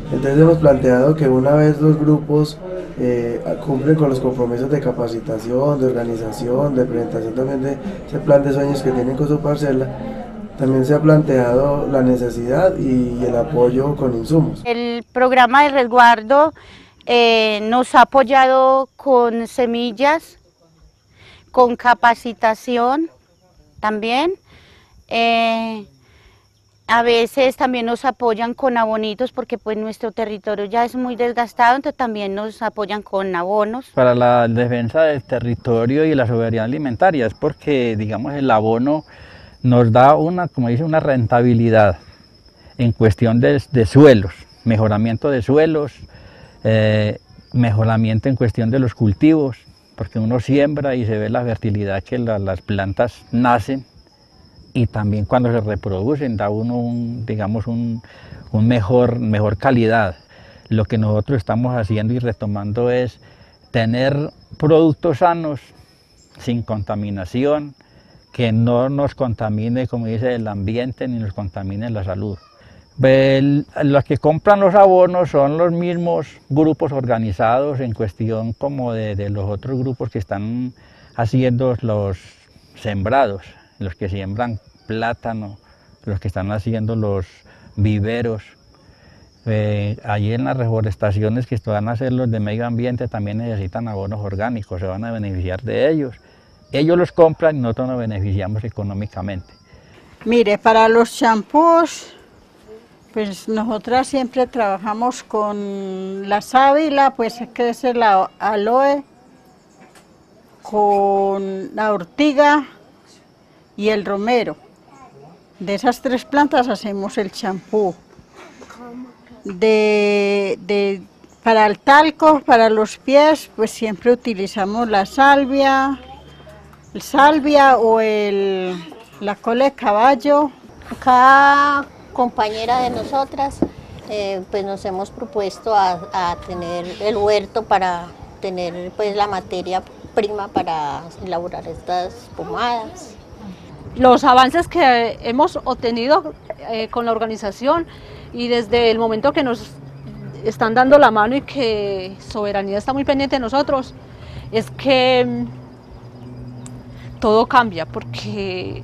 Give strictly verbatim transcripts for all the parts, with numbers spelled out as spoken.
Entonces hemos planteado que una vez los grupos eh, cumplen con los compromisos de capacitación, de organización, de presentación también de ese plan de sueños que tienen con su parcela, también se ha planteado la necesidad y el apoyo con insumos. El programa de resguardo eh, nos ha apoyado con semillas, con capacitación también. Eh, a veces también nos apoyan con abonitos porque pues nuestro territorio ya es muy desgastado, entonces también nos apoyan con abonos. Para la defensa del territorio y la soberanía alimentaria es porque, digamos, el abono nos da una, como dice, una rentabilidad en cuestión de, de suelos, mejoramiento de suelos, eh, mejoramiento en cuestión de los cultivos, porque uno siembra y se ve la fertilidad que la, las plantas nacen, y también cuando se reproducen da uno un, digamos, un, un mejor, mejor calidad. Lo que nosotros estamos haciendo y retomando es tener productos sanos, sin contaminación, que no nos contamine, como dice, el ambiente ni nos contamine la salud. El, los que compran los abonos son los mismos grupos organizados en cuestión como de, de los otros grupos que están haciendo los sembrados, los que siembran plátano, los que están haciendo los viveros. Eh, allí en las reforestaciones que van a hacer los de medio ambiente también necesitan abonos orgánicos, se van a beneficiar de ellos. Ellos los compran y nosotros nos beneficiamos económicamente. Mire, para los champús, pues nosotras siempre trabajamos con la sábila, pues que es el aloe, con la ortiga y el romero. De esas tres plantas hacemos el champú. De, de, para el talco, para los pies, pues siempre utilizamos la salvia, el salvia o el, la cola de caballo. Cada compañera de nosotras eh, pues nos hemos propuesto a, a tener el huerto para tener pues la materia prima para elaborar estas pomadas. Los avances que hemos obtenido eh, con la organización y desde el momento que nos están dando la mano y que Soberanía está muy pendiente de nosotros, es que mmm, todo cambia porque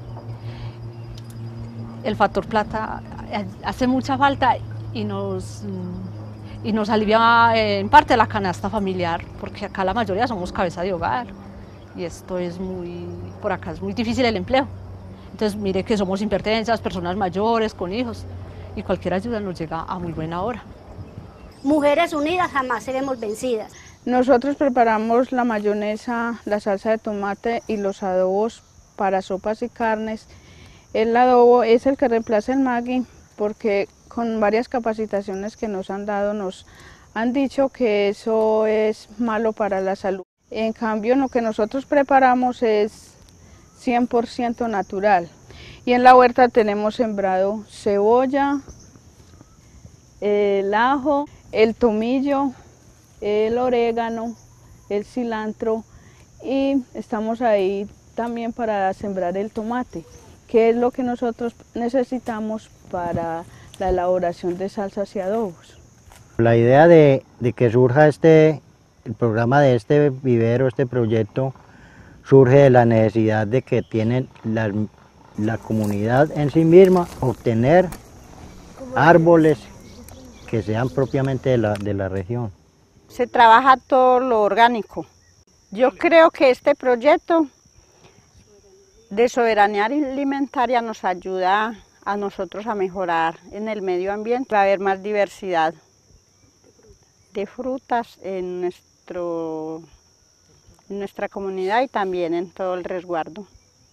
el factor plata hace mucha falta y nos, y nos alivia en parte la canasta familiar, porque acá la mayoría somos cabeza de hogar y esto es muy, por acá es muy difícil el empleo. Entonces mire que somos hipertensas, personas mayores, con hijos, y cualquier ayuda nos llega a muy buena hora. Mujeres unidas jamás seremos vencidas. Nosotros preparamos la mayonesa, la salsa de tomate y los adobos para sopas y carnes. El adobo es el que reemplaza el Maggi porque con varias capacitaciones que nos han dado nos han dicho que eso es malo para la salud. En cambio, lo que nosotros preparamos es cien por ciento natural. Y en la huerta tenemos sembrado cebolla, el ajo, el tomillo, el orégano, el cilantro y estamos ahí también para sembrar el tomate, que es lo que nosotros necesitamos para la elaboración de salsas y adobos. La idea de, de que surja este, el programa de este vivero, este proyecto, surge de la necesidad de que tiene la, la comunidad en sí misma obtener árboles que sean propiamente de la, de la región. Se trabaja todo lo orgánico. Yo creo que este proyecto de soberanía alimentaria nos ayuda a nosotros a mejorar en el medio ambiente. Va a haber más diversidad de frutas en, nuestro, en nuestra comunidad y también en todo el resguardo.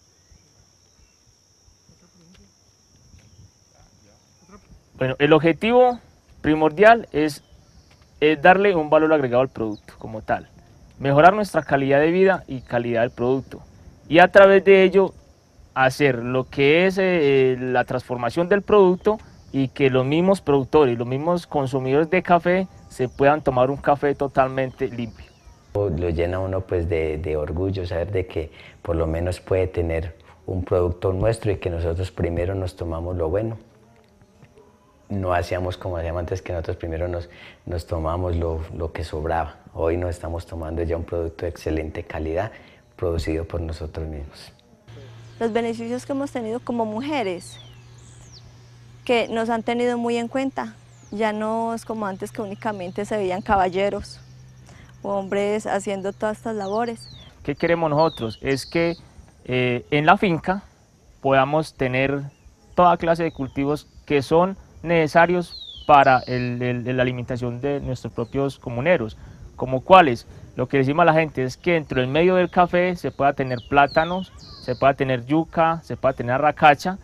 Bueno, el objetivo primordial es, es darle un valor agregado al producto como tal, mejorar nuestra calidad de vida y calidad del producto, y a través de ello hacer lo que es eh, la transformación del producto y que los mismos productores, los mismos consumidores de café se puedan tomar un café totalmente limpio. Lo llena uno pues de, de orgullo saber de que por lo menos puede tener un producto nuestro y que nosotros primero nos tomamos lo bueno. no hacíamos como hacíamos antes, que nosotros primero nos, nos tomábamos lo, lo que sobraba. Hoy nos estamos tomando ya un producto de excelente calidad, producido por nosotros mismos. Los beneficios que hemos tenido como mujeres, que nos han tenido muy en cuenta, ya no es como antes que únicamente se veían caballeros, hombres haciendo todas estas labores. ¿Qué queremos nosotros? Es que eh, en la finca podamos tener toda clase de cultivos que son necesarios para el, el, la alimentación de nuestros propios comuneros, como cuáles. Lo que decimos a la gente es que dentro del medio del café se pueda tener plátanos, se pueda tener yuca, se pueda tener arracacha.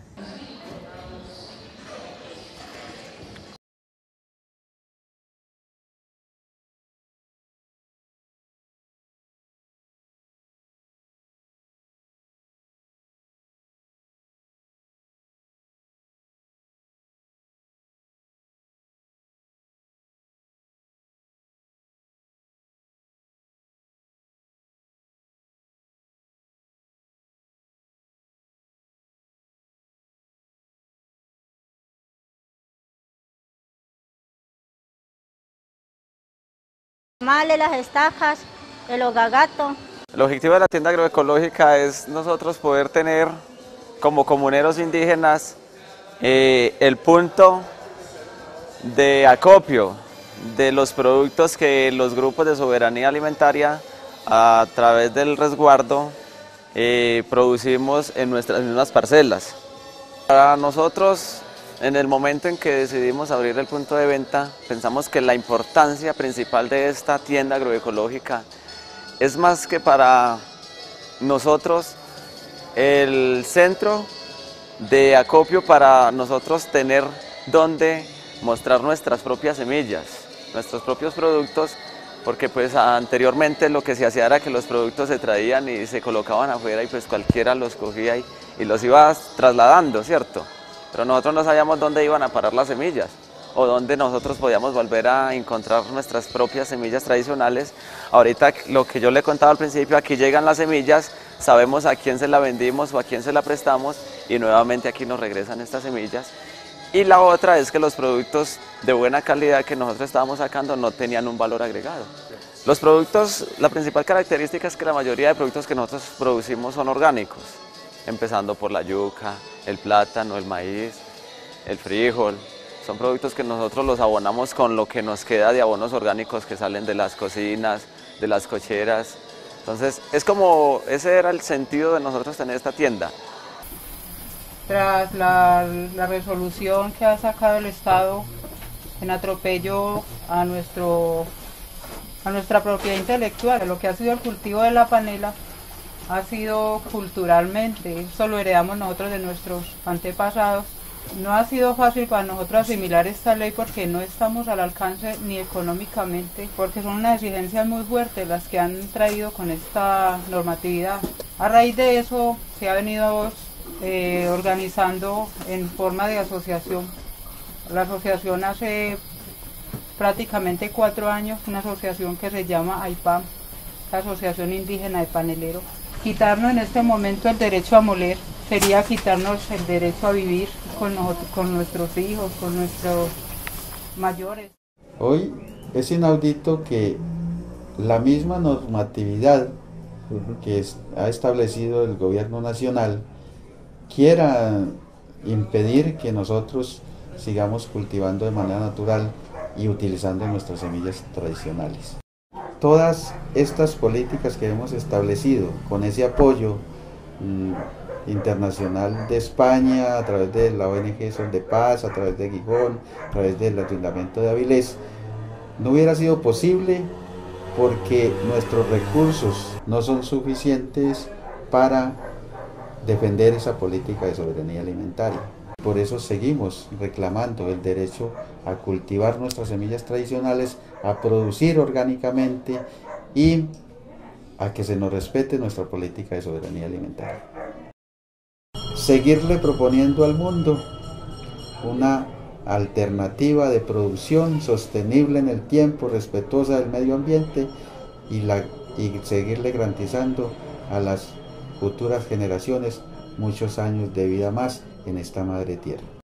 Male, las estacas, el hogagato. El objetivo de la tienda agroecológica es nosotros poder tener como comuneros indígenas eh, el punto de acopio de los productos que los grupos de soberanía alimentaria a través del resguardo eh, producimos en nuestras mismas parcelas. Para nosotros, en el momento en que decidimos abrir el punto de venta, pensamos que la importancia principal de esta tienda agroecológica es más que para nosotros el centro de acopio para nosotros tener donde mostrar nuestras propias semillas, nuestros propios productos, porque pues anteriormente lo que se hacía era que los productos se traían y se colocaban afuera y pues cualquiera los cogía y, y los iba trasladando, ¿cierto? Pero nosotros no sabíamos dónde iban a parar las semillas o dónde nosotros podíamos volver a encontrar nuestras propias semillas tradicionales. Ahorita lo que yo le contaba al principio, aquí llegan las semillas, sabemos a quién se la vendimos o a quién se la prestamos y nuevamente aquí nos regresan estas semillas. Y la otra es que los productos de buena calidad que nosotros estábamos sacando no tenían un valor agregado. Los productos, la principal característica es que la mayoría de productos que nosotros producimos son orgánicos, empezando por la yuca, el plátano, el maíz, el frijol. Son productos que nosotros los abonamos con lo que nos queda de abonos orgánicos que salen de las cocinas, de las cocheras. Entonces, es como, ese era el sentido de nosotros tener esta tienda. Tras la, la resolución que ha sacado el Estado en atropello a, nuestro, a nuestra propiedad intelectual, lo que ha sido el cultivo de la panela, ha sido culturalmente, eso lo heredamos nosotros de nuestros antepasados. No ha sido fácil para nosotros asimilar esta ley porque no estamos al alcance ni económicamente, porque son unas exigencias muy fuertes las que han traído con esta normatividad. A raíz de eso se ha venido eh, organizando en forma de asociación. La asociación hace prácticamente cuatro años, una asociación que se llama A I P A M, la Asociación Indígena de Paneleros. Quitarnos en este momento el derecho a moler sería quitarnos el derecho a vivir con, nosotros, con nuestros hijos, con nuestros mayores. Hoy es inaudito que la misma normatividad que es, ha establecido el gobierno nacional quiera impedir que nosotros sigamos cultivando de manera natural y utilizando nuestras semillas tradicionales. Todas estas políticas que hemos establecido con ese apoyo mmm, internacional de España, a través de la O N G Sol de Paz, a través de Gijón, a través del Ayuntamiento de Avilés, no hubiera sido posible porque nuestros recursos no son suficientes para defender esa política de soberanía alimentaria. Por eso seguimos reclamando el derecho a cultivar nuestras semillas tradicionales, a producir orgánicamente y a que se nos respete nuestra política de soberanía alimentaria. Seguirle proponiendo al mundo una alternativa de producción sostenible en el tiempo, respetuosa del medio ambiente y, la, y seguirle garantizando a las futuras generaciones muchos años de vida más en esta madre tierra.